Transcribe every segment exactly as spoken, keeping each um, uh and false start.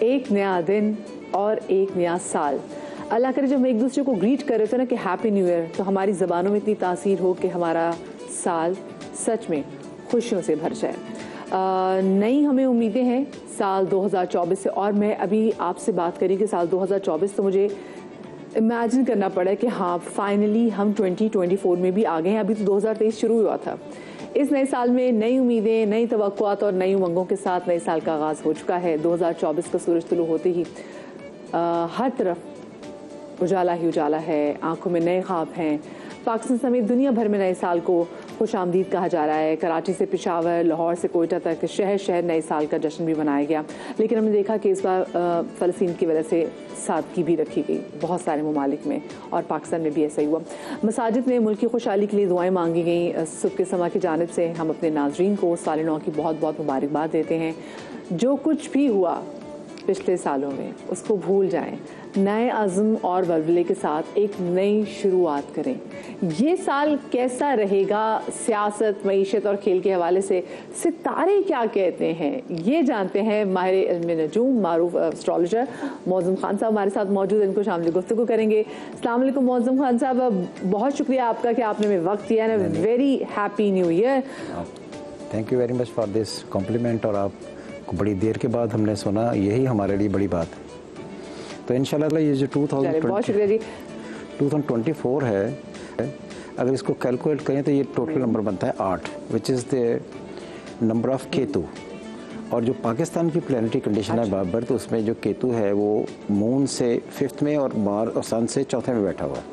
एक नया दिन और एक नया साल। अल्लाह करे जब हम एक दूसरे को ग्रीट कर रहे थे ना कि हैप्पी न्यू ईयर, तो हमारी ज़बानों में इतनी तासीर हो कि हमारा साल सच में खुशियों से भर जाए। नई हमें उम्मीदें हैं साल दो हज़ार चौबीस से। और मैं अभी आपसे बात करी कि साल दो हज़ार चौबीस, तो मुझे इमेजिन करना पड़ा कि हाँ फाइनली हम ट्वेंटी ट्वेंटी फोर में भी आ गए हैं। अभी तो दो हज़ार तेईस शुरू हुआ था। इस नए साल में नई उम्मीदें, नई तवक्कुआत और नई उमंगों के साथ नए साल का आगाज़ हो चुका है। दो हज़ार चौबीस का सूरज तुलू होते ही आ, हर तरफ उजाला ही उजाला है, आंखों में नए ख्वाब हैं। पाकिस्तान समेत दुनिया भर में नए साल को खुश आमदीद कहा जा रहा है। कराची से पेशावर, लाहौर से कोयटा तक शहर शहर नए साल का जश्न भी मनाया गया। लेकिन हमने देखा कि इस बार फ़लस्तीन की वजह से सादगी भी रखी गई बहुत सारे ममालिक में, और पाकिस्तान में भी ऐसा ही हुआ। मसाजिद में मुल्क की खुशहाली के लिए दुआएं मांगी गई। सुबह समा की जानिब से हम अपने नाजरीन को साल नौ की बहुत बहुत मुबारकबाद देते हैं। जो कुछ भी हुआ पिछले सालों में उसको भूल जाएं, नए अज़्म और वल्वले के साथ एक नई शुरुआत करें। ये साल कैसा रहेगा सियासत, मईशत और खेल के हवाले से सितारे क्या कहते हैं, ये जानते हैं माहिर इल्म नजूम, मारूफ एस्ट्रोलॉजर मौज़म खान साहब हमारे साथ मौजूद। इनको शामिल गुफ्तगू करेंगे। अस्सलाम वालेकुम मौज़म खान साहब, बहुत शुक्रिया आपका कि आपने हमें वक्त दिया है। Very happy new year. Thank you very much for this compliment. और आप बड़ी देर के बाद हमने सुना, यही हमारे लिए बड़ी बात है। तो इंशाल्लाह ये जो टू थाउजेंड ट्वेंटी फोर है, अगर इसको कैलकुलेट करें तो ये टोटल नंबर बनता है आठ, which is the number of Ketu. और जो पाकिस्तान की प्लानिटरी कंडीशन है बाबर, तो उसमें जो केतु है वो मून से फिफ्थ में और मार और सन से चौथे में बैठा हुआ है,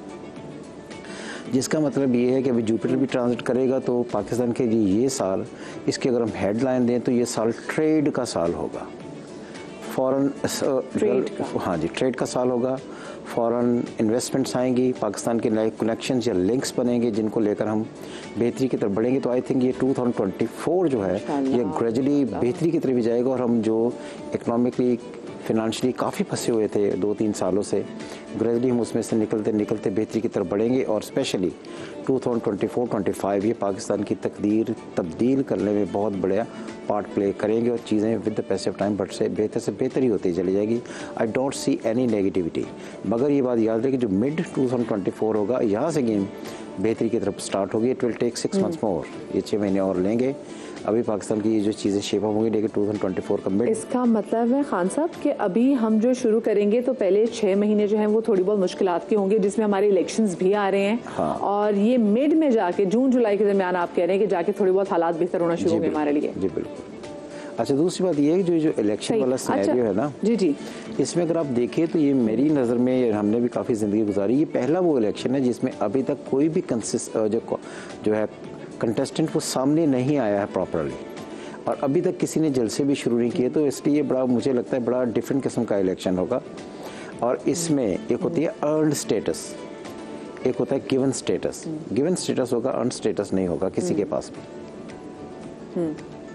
जिसका मतलब ये है कि अभी जुपिटर भी ट्रांजिट करेगा। तो पाकिस्तान के लिए ये साल, इसके अगर हम हेडलाइन दें तो ये साल ट्रेड का साल होगा, फॉरेन ट्रेड का, हाँ जी ट्रेड का साल होगा। फॉरेन इन्वेस्टमेंट्स आएंगी, पाकिस्तान के नए कनेक्शंस या लिंक्स बनेंगे जिनको लेकर हम बेहतरी की तरफ बढ़ेंगे। तो आई थिंक ये टू थाउजेंड ट्वेंटी फोर जो है ये ग्रेजुअली बेहतरी की तरफ भी जाएगा, और हम जो इकोनॉमिकली फिनंशियली काफ़ी फंसे हुए थे दो तीन सालों से, ग्रेजुअली हम उसमें से निकलते निकलते बेहतरी की तरफ बढ़ेंगे। और specially two thousand twenty four twenty five ये पाकिस्तान की तकदीर तब्दील करने में बहुत बड़ा पार्ट प्ले करेंगे, और चीज़ें with the pace of time but से बेहतर से बेहतर ही होती चली जाएगी। I don't see any negativity. मगर ये बात याद रहे कि जो mid two thousand twenty four होगा, यहाँ से गेम बेहतरी की तरफ स्टार्ट होगी। It will take six months more, ये छः महीने और लेंगे। अभी पाकिस्तान की ये जो चीज़ें शेप अप होंगी, लेकिन टू थाउजेंड ट्वेंटी फोर का मिड। इसका मतलब है खान साहब कि अभी हम जो शुरू करेंगे तो पहले छः महीने जो हैं वो थोड़ी बहुत मुश्किलात के होंगे, जिसमें हमारे इलेक्शंस भी आ रहे हैं। हाँ। और ये मिड में जाके जून जुलाई के दरमियान आप कह रहे हैं कि जाके थोड़ी बहुत हालात बेहतर होना शुरू होंगे हमारे लिए। जी बिल्कुल। अच्छा, दूसरी बात ये है कि जो जो इलेक्शन वाला सिनेरियो है ना, जी जी, इसमें अगर आप देखें तो ये मेरी नज़र में, हमने भी काफ़ी ज़िंदगी गुजारी, ये पहला वो इलेक्शन है जिसमें अभी तक कोई भी कंसिस्ट जो जो है कंटेस्टेंट वो सामने नहीं आया है प्रॉपरली, और अभी तक किसी ने जलसे भी शुरू नहीं किए। तो इसलिए बड़ा मुझे लगता है बड़ा डिफरेंट किस्म का इलेक्शन होगा। और इसमें एक होती है अर्नड स्टेटस, एक होता है गिवन स्टेटस। गिवन स्टेटस होगा, अर्नड स्टेटस नहीं होगा किसी के पास भी।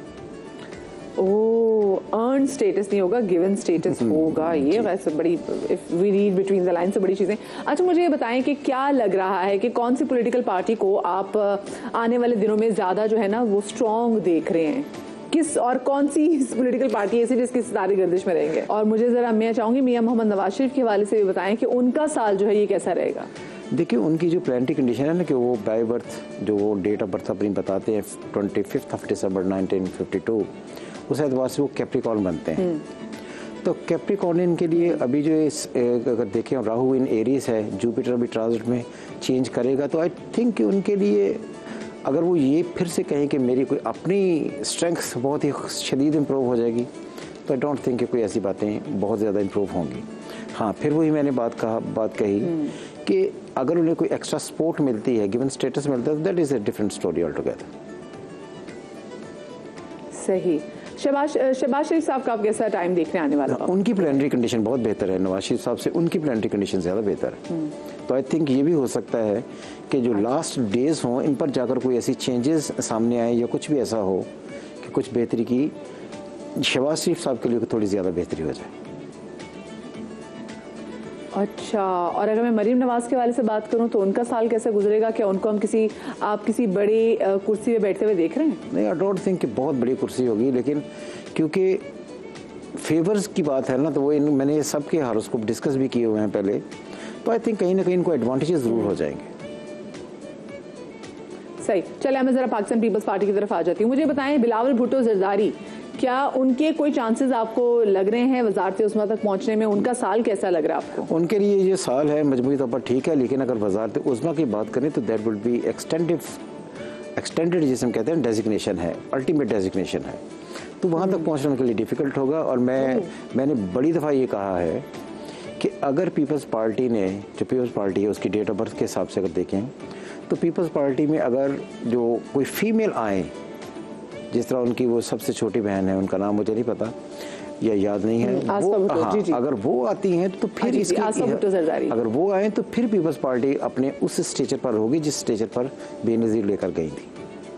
ओह, अर्न स्टेटस नहीं होगा, गिवन स्टेटस होगा। ये वैसे बड़ी, if we read between the line से बड़ी चीज़ें। अच्छा, मुझे ये बताएं कि क्या लग रहा है कि कौन सी पॉलिटिकल पार्टी को आप आने वाले दिनों में ज़्यादा जो है ना वो स्ट्रॉन्ग देख रहे हैं, किस और कौन सी पॉलिटिकल पार्टी ऐसी जिसकी सितारे गर्दिश में रहेंगे? और मुझे ज़रा मैं चाहूँगी मियां मोहम्मद नवाज शरीफ के हवाले से भी बताएं कि उनका साल जो है ये कैसा रहेगा। देखिए, उनकी जो प्लानिटरी कंडीशन है ना कि वो बाय बर्थ जो वो डेट ऑफ बर्थ अपनी बताते हैं twenty fifth of December nineteen fifty two, उस एतबार से वो कैप्रिकॉर्न बनते हैं। तो कैप्रिकॉर्नियन के लिए अभी जो इस अगर देखें राहु इन एरीज है, जुपिटर भी ट्रांजिट में चेंज करेगा, तो आई थिंक कि उनके लिए अगर वो ये फिर से कहें कि मेरी कोई अपनी स्ट्रेंथ बहुत ही शदीद इम्प्रूव हो जाएगी, तो आई डोंट थिंक कि कोई ऐसी बातें बहुत ज़्यादा इम्प्रूव होंगी। हाँ, फिर वही मैंने बात कहा बात कही कि अगर उन्हें कोई एक्स्ट्रा सपोर्ट मिलती है, गिवन स्टेटस मिलता है, तो that is a different story all together. सही। शहबाज शहबाज शरीफ साहब का आप कैसा टाइम देख रहे हैं आने वाला? उनकी प्लानिटरी कंडीशन बहुत बेहतर है, नवाज शरीफ साहब से उनकी प्लानिटरी कंडीशन ज़्यादा बेहतर है। तो आई थिंक ये भी हो सकता है कि जो लास्ट डेज हों इन पर जाकर कोई ऐसी चेंजेस सामने आए या कुछ भी ऐसा हो कि कुछ बेहतरी की शहबाज शरीफ साहब के लिए थोड़ी ज़्यादा बेहतरी हो जाए। अच्छा, और अगर मैं मरीम नवाज के वाले से बात करूं तो उनका साल कैसे गुजरेगा? क्या उनको हम किसी आप किसी बड़ी कुर्सी पे बैठते हुए देख रहे हैं? नहीं, आई डोंट थिंक कि बहुत बड़ी कुर्सी होगी, लेकिन क्योंकि फेवर्स की बात है ना, तो वो इन मैंने सबके हॉरोस्कोप डिस्कस भी किए हुए हैं पहले, तो आई थिंक कहीं ना कहीं इनको एडवांटेजेस जरूर हो जाएंगे। सही, चले मैं जरा पाकिस्तान पीपल्स पार्टी की तरफ आ जाती हूँ। मुझे बताएं, बिलावल भुट्टो जरदारी, क्या उनके कोई चांसेस आपको लग रहे हैं वजारत उस्मा तक पहुंचने में? उनका साल कैसा लग रहा है आपको? उनके लिए ये साल है मजमूई तौर पर ठीक है, लेकिन अगर वजारत उस्मा की बात करें तो that would be extensive extended जिसे हम कहते हैं डेजिग्नेशन है, अल्टीमेट डेजिग्नेशन है, तो वहाँ तक पहुँचना उनके लिए डिफ़िकल्ट होगा। और मैं मैंने बड़ी दफ़ा ये कहा है कि अगर पीपल्स पार्टी ने, जो पीपल्स पार्टी है उसकी डेट ऑफ बर्थ के हिसाब से अगर देखें तो पीपल्स पार्टी में अगर जो कोई फीमेल आए, जिस तरह उनकी वो सबसे छोटी बहन है, उनका नाम मुझे नहीं पता या याद नहीं है, वो हाँ, जी जी। अगर वो आती हैं तो फिर इसकी अगर वो आए तो फिर पीपल्स पार्टी अपने उस स्टेचर पर होगी जिस स्टेचर पर बेनज़ीर लेकर गई थी।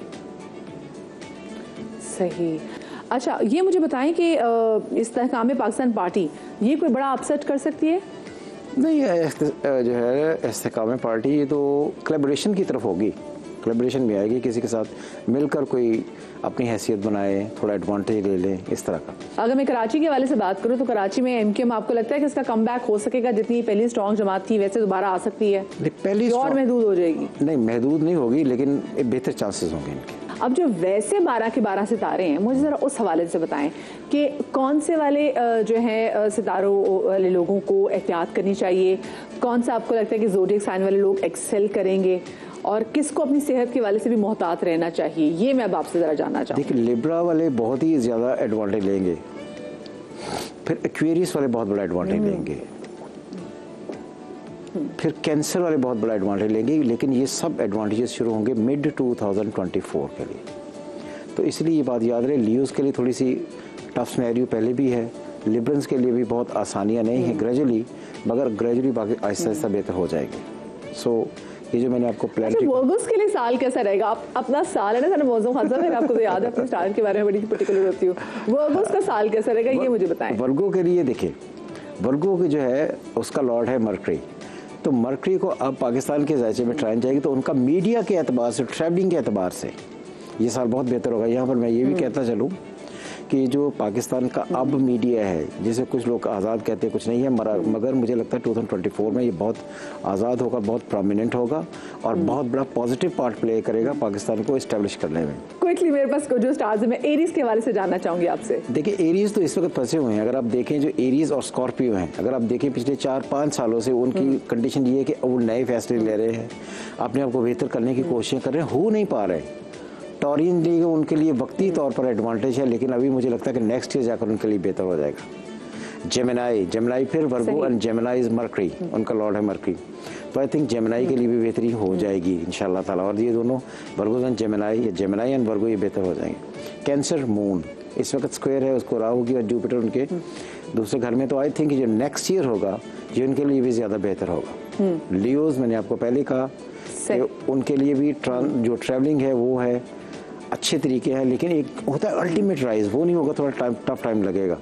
सही। अच्छा, ये मुझे बताएं कि इस्तेहकाम पाकिस्तान पार्टी ये कोई बड़ा अपसेट कर सकती है? नहीं, जो है इस्तेहकाम पार्टी ये तो कोलैबोरेशन की तरफ होगी, कोलैबोरेशन में आएगी, किसी के साथ मिलकर कोई अपनी हैसियत बनाए, थोड़ा एडवांटेज ले लें, इस तरह का। अगर मैं कराची के हवाले से बात करूं तो कराची में एमक्यूएम आपको लगता है कि इसका कमबैक हो सकेगा? जितनी पहली स्ट्रॉन्ग जमात थी वैसे दोबारा आ सकती है? पहली और महदूद हो जाएगी? नहीं, महदूद नहीं होगी, लेकिन बेहतर चांसेस होंगे इनके। अब जो वैसे बारह के बारह सितारे हैं, मुझे ज़रा उस हवाले से बताएं कि कौन से वाले जो है सितारों वाले लोगों को एहतियात करनी चाहिए, कौन सा आपको लगता है कि ज़ोडिएक साइन वाले लोग एक्सेल करेंगे, और किसको अपनी सेहत के वाले से भी मोहतात रहना चाहिए, ये मैं अब आपसे ज़रा जानना चाहूँगी। देखिए, लिब्रा वाले बहुत ही ज़्यादा एडवांटेज लेंगे, फिर एक्वेरियस वाले बहुत बड़ा एडवांटेज लेंगे, फिर कैंसर वाले बहुत बड़ा एडवांटेज लेंगे, लेकिन ये सब एडवांटेजेस शुरू होंगे mid two thousand twenty four के लिए। तो इसलिए ये बात याद रहे, लियोस के लिए थोड़ी सी टफ सिनेरियो पहले भी है, लिब्रंस के लिए भी बहुत आसानियां नहीं है ग्रेजुअली, मगर ग्रेजुअली बाकी आहिस्ता आहिस्ता बेहतर हो जाएगी। सो ये जो मैंने आपको प्लान अच्छा, वर्गोस के लिए साल कैसा रहेगा? आप अपना साल है ना सर मौजूद खासा, फिर आपको तो याद है अपने स्टार के बारे में बड़ी पर्टिकुलर होती हूँ, वर्गोस का साल कैसा रहेगा ये मुझे बताएं। वर्गो के लिए देखिए, वर्गो की जो है उसका लॉर्ड है मरकरी, तो मरकरी को अब पाकिस्तान के जायचे में ट्राइन जाएगी, तो उनका मीडिया के एतबार से, ट्रैवलिंग के एतबार से ये साल बहुत बेहतर होगा। यहाँ पर मैं ये भी कहता चलूँ कि जो पाकिस्तान का अब मीडिया है, जिसे कुछ लोग आज़ाद कहते हैं, कुछ नहीं है, मगर मुझे लगता है टू थाउजेंड ट्वेंटी फोर में ये बहुत आज़ाद होगा, बहुत प्रोमिनेंट होगा और बहुत बड़ा पॉजिटिव पार्ट प्ले करेगा पाकिस्तान को इस्टेब्लिश करने में। क्विकली मेरे पास जो स्टार्स है, मैं एरीज के हवाले से जानना चाहूँगी आपसे। देखिए, एरीज तो इस वक्त फंसे हुए हैं। अगर आप देखें, जो एरीज और स्कॉर्पियो हैं, अगर आप देखें पिछले चार पाँच सालों से उनकी कंडीशन ये है कि वो नए फैसले ले रहे हैं, अपने आप को बेहतर करने की कोशिश कर रहे हैं, हो नहीं पा रहे। टॉरियन लीग उनके लिए वक्ती तौर पर एडवांटेज है, लेकिन अभी मुझे लगता है कि नेक्स्ट ईयर जाकर उनके लिए बेहतर हो जाएगा। जेमिनाई जेमिनाई फिर Virgo and Gemini is Mercury, उनका लॉर्ड है मरकरी, तो आई थिंक जेमिनाई के लिए भी बेहतरी हो जाएगी इंशाल्लाह ताला। और ये दोनों वर्गो एंड जेमिनाई या जेमिनाई एंड वर्गो ये बेहतर हो जाएंगे। कैंसर मून इस वक्त स्क्वायर है, उसको राहु की और जुपिटर उनके दूसरे घर में, तो आई थिंक जो नेक्स्ट ईयर होगा ये उनके लिए भी ज़्यादा बेहतर होगा। लियोज मैंने आपको पहले कहा कि उनके लिए भी जो ट्रैवलिंग है वो है अच्छे तरीके हैं, लेकिन एक होता है अल्टीमेट राइज, वो नहीं होगा, थोड़ा टाइम टफ टाइम लगेगा।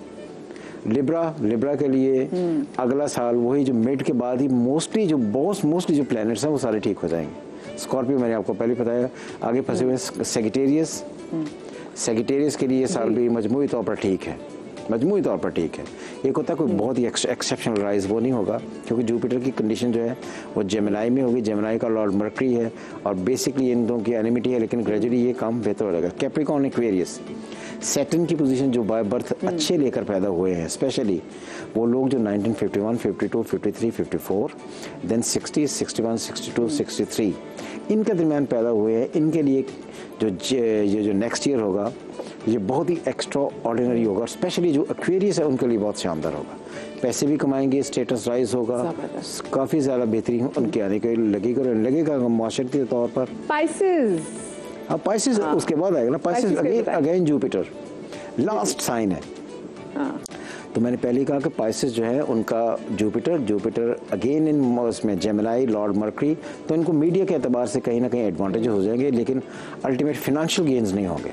लिब्रा लिब्रा के लिए अगला साल वही जो मिड के बाद ही मोस्टली जो बहुत मोस्टली जो प्लैनेट्स हैं वो सारे ठीक हो जाएंगे। स्कॉर्पियो मैंने आपको पहले बताया, आगे फंसे हुए सेगिटेरियस, सेगिटेरियस के लिए साल भी मजमूई तौर पर ठीक है, मजमूई तौर पर ठीक है। एक होता है कोई बहुत ही एक्सेप्शनल राइज, वो नहीं होगा, क्योंकि जुपिटर की कंडीशन जो है वो जेमिनाई में होगी, जेमिनाई का लॉर्ड मरकरी है और बेसिकली इन दोनों की एनिमिटी है, लेकिन ग्रेजुअली ये काम बेहतर हो जाएगा। कैप्रिकॉर्न, एक्वेरियस, सैटर्न की पोजीशन जो बाय बर्थ अच्छे लेकर पैदा हुए हैं, स्पेशली वो लोग जो nineteen fifty one, fifty two, fifty three, fifty four, then sixty, sixty one, sixty two, sixty three, इनके दरमियान पैदा हुए हैं, इनके लिए जो ये जो नेक्स्ट ईयर होगा ये बहुत ही एक्स्ट्रा ऑर्डिनरी होगा, और स्पेशली जो एक्वेरियस है उनके लिए बहुत शानदार होगा। पैसे भी कमाएंगे, स्टेटस राइज होगा, काफ़ी ज़्यादा बेहतरी उनके आने के लगेगा लगेगा माशरती तौर पर। पाइसेस, हाँ पाइसेस हाँ। उसके बाद आएगा ना, Pisces again again Jupiter last sign है। हाँ। तो मैंने पहले कहा कि पाइसेस जो है उनका जुपिटर जुपिटर अगेन इन उसमें जेमिनाई, लॉर्ड मरकरी, तो इनको मीडिया के एतबार से कहीं ना कहीं एडवांटेज हो जाएंगे, लेकिन अल्टीमेट फाइनेंशियल गेन्स नहीं होंगे।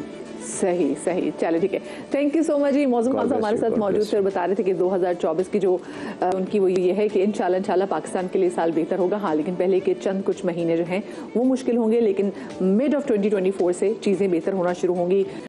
सही सही, चलो ठीक है, थैंक यू सो मच जी। मौजूद खान हमारे साथ मौजूद थे और बता रहे थे कि दो हज़ार चौबीस की जो आ, उनकी वो ये है कि इंशाल्लाह इंशाल्लाह पाकिस्तान के लिए साल बेहतर होगा। हाँ, लेकिन पहले के चंद कुछ महीने जो हैं वो मुश्किल होंगे, लेकिन mid of twenty twenty four से चीज़ें बेहतर होना शुरू होंगी।